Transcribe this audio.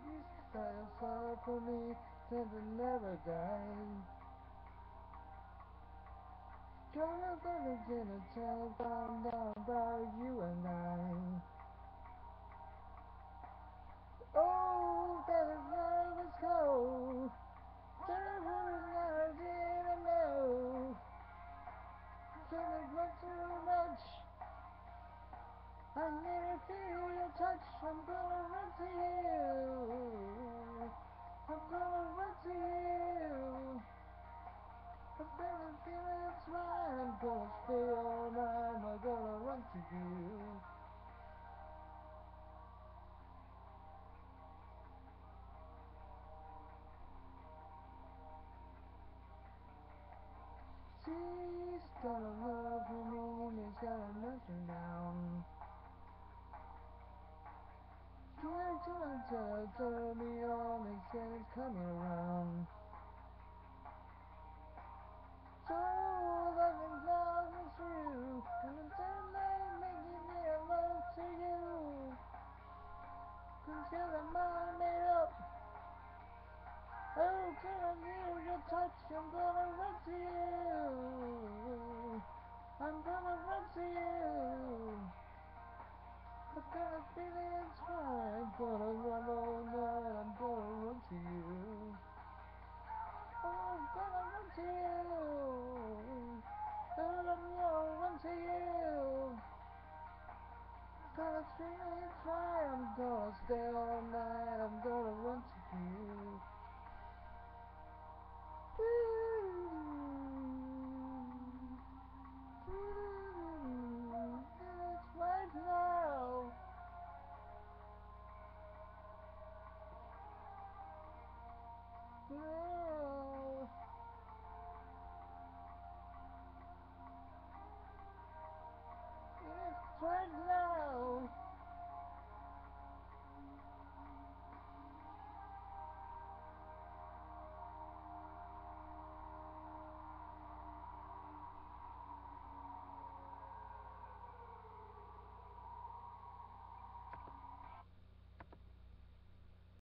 You start yourself for me, tend to never die. Trying to begin a tale down about you and I. Oh, that is love is cold. That was I didn't know. Feeling not too much. I need to feel your touch. I'm gonna run to you. I'm gonna run to you. I've been feeling it's right. I'm gonna stay all night. I'm gonna run to you. She's got a love for me, and it's got a nothing down. Tell me all they said it's coming around. So loving love is true, and until they making me a love to you. Until the mind made up. Oh, can I feel your touch? I'm gonna run to you. I'm gonna run to you. I got a feeling it's right. I'm gonna run all night. I'm gonna run to you. Oh, I'm gonna run to you. Oh, I'm gonna run to you. Got a feeling it's right. I'm gonna stay all night. I'm gonna run to you.